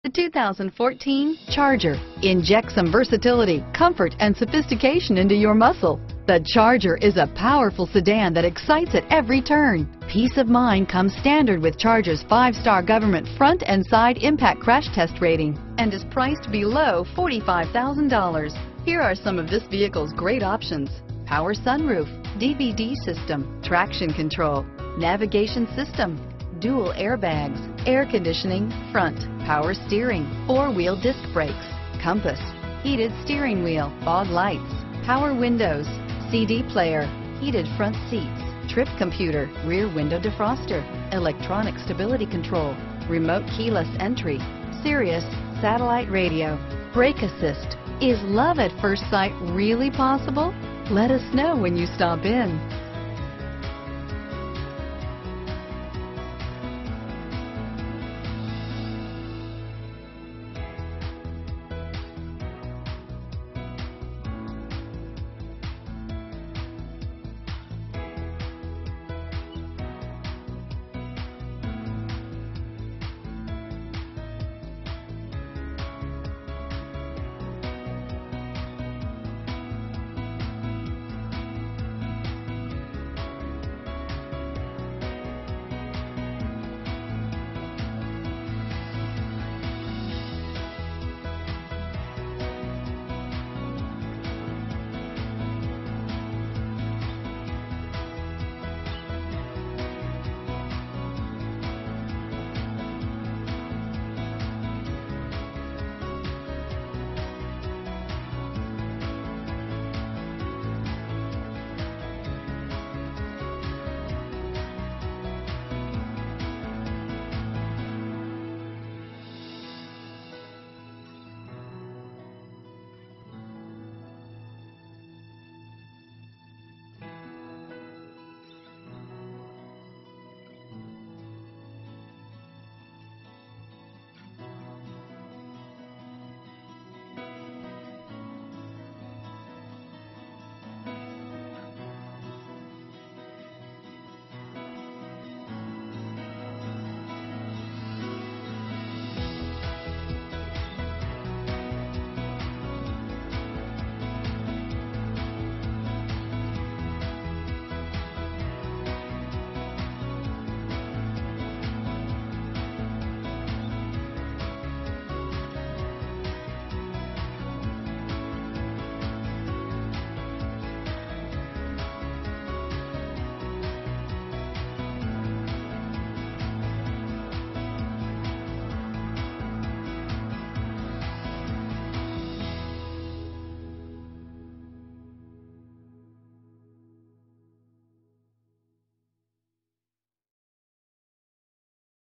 The 2014 Charger. Inject some versatility, comfort, and sophistication into your muscle. The Charger is a powerful sedan that excites at every turn. Peace of mind comes standard with Charger's 5-star government front and side impact crash test rating and is priced below $45,000. Here are some of this vehicle's great options: power sunroof, DVD system, traction control, navigation system, dual airbags, air conditioning, front, power steering, 4-wheel disc brakes, compass, heated steering wheel, fog lights, power windows, CD player, heated front seats, trip computer, rear window defroster, electronic stability control, remote keyless entry, Sirius satellite radio, brake assist. Is love at first sight really possible? Let us know when you stop in.